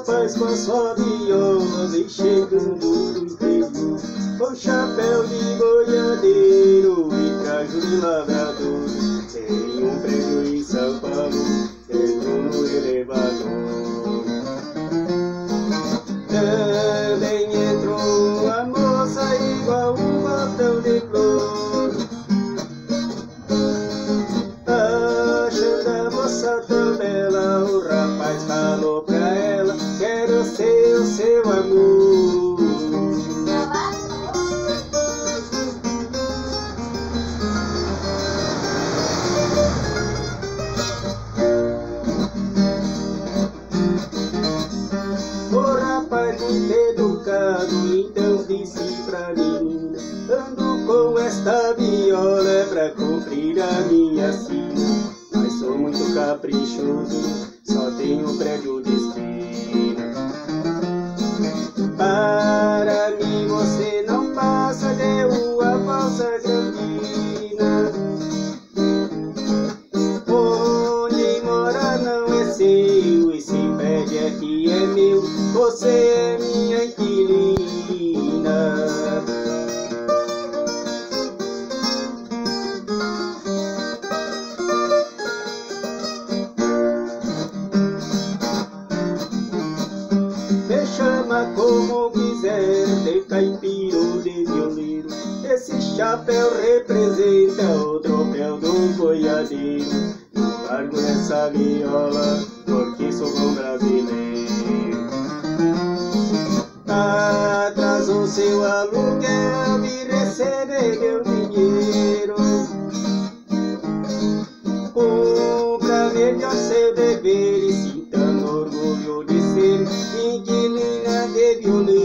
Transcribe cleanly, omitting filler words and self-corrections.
rapaz com a sua viola vem chegando do interior, com chapéu de boiadeiro e traje de lavrador. Tem um prédio em São Paulo, entrou no elevador. Também entrou uma moça igual um botão de flor, achando a moça tão bela. O rapaz falou pra ela: quero ser o seu amor. O rapaz muito educado então disse pra menina: ando com esta viola é pra cumprir a minha sina, mas sou muito caprichoso, só tenho um prédio de esquina. Para mim você não passa de uma falsa granfina, onde mora não é seu, esse prédio aqui é meu, você é minha inquilina. Me chama como quiser, de caipira ou de violeiro, esse chapéu representa o tropel do boiadeiro. Não largo essa viola porque sou bom brasileiro. Atrasou seu aluguel e receber meu dinheiro, cumpra melhor seu dever e sinta orgulho de ser inquilina de violeiro.